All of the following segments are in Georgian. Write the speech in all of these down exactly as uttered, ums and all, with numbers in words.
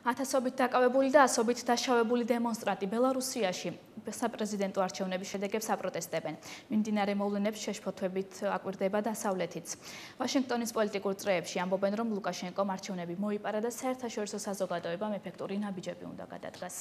ათასობით დაკავებული და ასობით დაშავებული დემონსტრანტი ბელარუსიაში საპრეზიდენტო არჩევნების შედეგებს აპროტესტებენ. მიმდინარე მოვლენებს შეშფოთვებით აკვირდება დასავლეთიც. ვაშინგტონის პოლიტიკურ წრეებში ამბობენ, რომ ლუკაშენკომ არჩევნები მოიპარა და საერთაშორისო საზოგადოებამ ეფექტური ნაბიჯები უნდა გადადგას.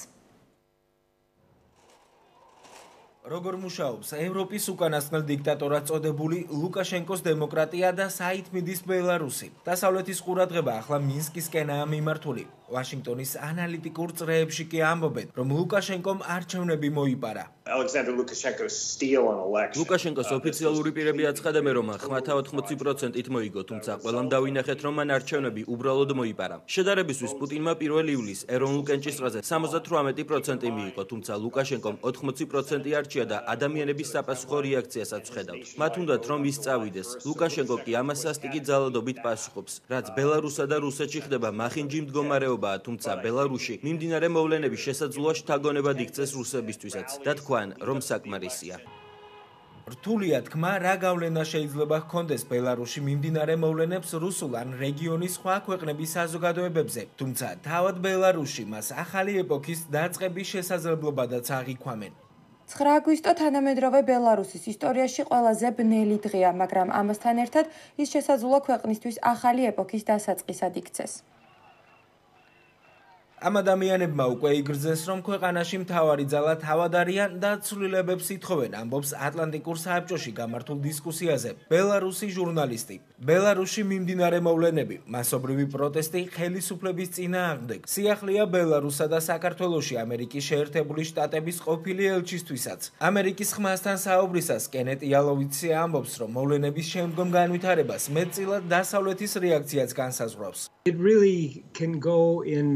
როგორ მუშაობს ევროპის უკანასკნელ დიქტატორად წოდებული ლუკაშენკოს დემოკრატია და საით მიდის ბელარუსი. დასავლეთის ყურადღება ახლა მინსკისკენაა მიმართული. ვაშინგტონის ანალიტიკურ წრეებში კი ამბობენ, რომ ლუკაშენკომ არჩევნები მოიპარა. ლუკაშენკოს ოფიციალური პირები აცხადებენ, რომ ხმათა ოთხმოცი პროცენტით მოიგო, თუმცა ყველამ დავინახეთ, რომ მან არჩევნები უბრალოდ მოიპარა. შედარებისთვის პუტინმა პირველ ივლისს ეროვნულ კენჭისყრაზე სამოცდათვრამეტი პროცენტი მიიღო, თუმცა ლუკაშენკომ ოთხმოცი პროცენტი არჩია და ადამიანების საპასუხო რეაქციასაც ხედავთ. მათ უნდათ, რომ ის წავიდეს. ლუკაშენკო კი ამას სასტიკი ძალადობით პასუხობს. რაც ბელარუსსა და რუსეთში ხდება, მახინჯი მდგომარეობაა, თუმცა ბელარუსში მიმდინარე მოვლენების შესაძლოა შთაგონებად იქცეს რუსებისთვისაც და თქვან, რომ საკმარისია. რთულია თქმა, რა გავლენა შეიძლება ჰქონდეს ბელარუსში მიმდინარე მოვლენებს რუსულ ან რეგიონის სხვა ქვეყნების საზოგადოებებზე, თუმცა თავად ბელარუსში მას ახალი ეპოქის დაწყების შესაძლებლობადაც აღიქვამენ. ცხრა აგვისტო თანამედროვე ბელარუსის ისტორიაში ყველაზე ბნელი დღეა, მაგრამ ამასთან ერთად ის შესაძლოა ქვეყნისთვის ახალი ეპოქის დასაწყისად იქცეს. ამ ადამიანებმა უკვე იგრძეს, რომ ქვეყანაში მთავარი ძალა თავად არიან და ცვლილებებს ითხოვენ, ამბობს ატლანტიკურ საბჭოში გამართულ დისკუსიაზე ბელარუსი ჟურნალისტი. ბელარუსში მიმდინარე მოვლენები, მასობრივი პროტესტი ხელისუფლების წინააღმდეგ. სიახლეა ბელარუსსა და საქართველოში ამერიკის შეერთებული შტატების ყოფილი ელჩისთვისაც. ამერიკის ხმასთან საუბრისას კენეტ იალოვიცი ამბობს, რომ მოვლენების შემდგომ განვითარებას მეტწილად დასავლეთის რეაქციაც განსაზღვრავს. It really can go in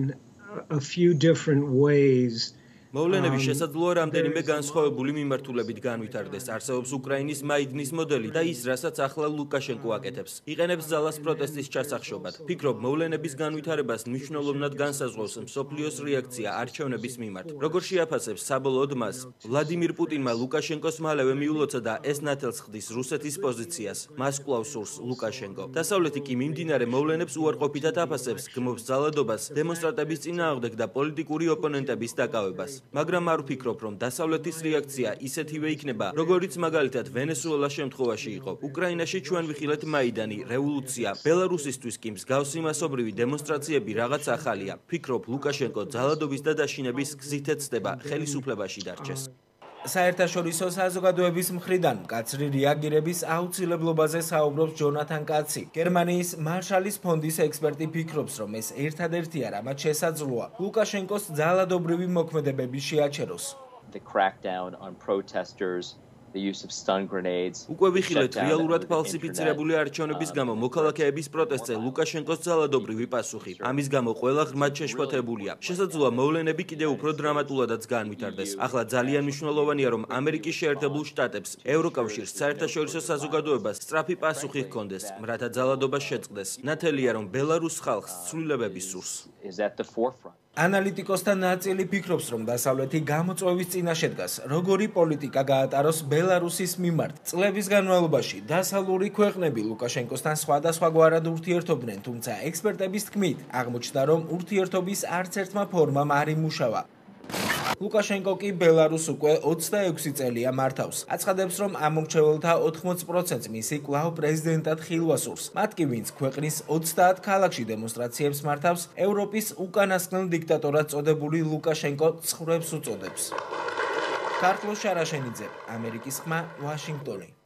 a few different ways. მოვლენები შესაძლოა რამდენიმე განსხვავებული მიმართულებით განვითარდეს. არსებობს უკრაინის მაიდნის მოდელი და ის, რასაც ახლა ლუკაშენკო აკეთებს. იყენებს ძალას პროტესტის ჩასახშობად. ფიქრობ, მოვლენების განვითარებას მნიშვნელოვნად განსაზღვრავს მსოფლიოს რეაქცია არჩევნების მიმართ. როგორ შეაფასებს საბოლოოდ მას, ვლადიმირ პუტინმა ლუკაშენკოს მალევე მიულოცა და ეს ნათელს ხდის რუსეთის პოზიციას. მას კვლავ სურს ლუკაშენკო. დასავლეთი კი მიმდინარე მოვლენებს უარყოფითად აფასებს, გმობს ძალადობას, დემონსტრანტების წინააღმდეგ და პოლიტიკური ოპონენტების დაკავებას. მაგრამ არ ვფიქრობ, რომ დასავლეთის რეაქცია ისეთივე იქნება, როგორიც მაგალითად ვენესუელას შემთხვევაში იყო. უკრაინაში ჩვენ ვიხილეთ მაიდანი, რევოლუცია, ბელარუსისთვის კი მსგავსი მასობრივი დემონსტრაციები რაღაც ახალია. ფიქრობ, ლუკაშენკო ძალადობის და დაშინების გზით ეცდება ხელისუფლებაში დარჩეს. საერთაშორისო საზოგადოების მხრიდან მკაცრი რეაგირების აუცილებლობაზე საუბრობს ჯონათან კაცი. გერმანიის მარშალის ფონდის ექსპერტი ფიქრობს, რომ ეს ერთადერთია, რამაც შესაძლოა ლუკაშენკოს ძალადობრივი მოქმედებები შეაჩეროს. The crackdown on protesters, the use of stun grenades. უკვე ვიხილეთ რეალურად ფალსიფიცირებული არჩევნების გამო მოქალაქეების პროტესტზე ლუკაშენკოს ძალადობრივი პასუხი. ამის გამო ყველა ღრმად შეშფოთებულია. შესაძლოა მოვლენები კიდევ უფრო დრამატულადაც განვითარდეს. ახლა ძალიან მნიშვნელოვანია, რომ ამერიკის შეერთებულ შტატებს, ევროკავშირს, საერთაშორისო საზოგადოებას სწრაფი პასუხი ჰქონდეს, რათა ძალადობა შეწყდეს. ნათელია, რომ ბელარუს ხალხს ცვლილებები სურს. ანალიტიკოსთა ნაწილი ფიქრობს, რომ დასავლეთი გამოწვევის წინაშე დგას, როგორი პოლიტიკა გაატაროს ბელარუსის მიმართ. წლების განმავლობაში დასავლური ქვეყნები ლუკაშენკოსთან სხვადასხვაგვარად ურთიერთობდნენ, თუმცა ექსპერტების თქმით აღმოჩნდა, რომ ურთიერთობის არც ერთმა ფორმამ არ იმუშავა. ლუკაშენკო კი ბელარუსს უკვე ოცდაექვსი წელია მართავს. აცხადებს, რომ ამომრჩეველთა ოთხმოცი პროცენტს მისი კვლავ პრეზიდენტად ხილვა სურს. მათ კი, ვინც ქვეყნის ოცდაათ ქალაქში დემონსტრაციებს მართავს, ევროპის უკანასკნელ დიქტატორად წოდებული ლუკაშენკო ცხრებს უწოდებს. ქართლო შარაშენიძე, ამერიკის ხმა, ვაშინგტონი.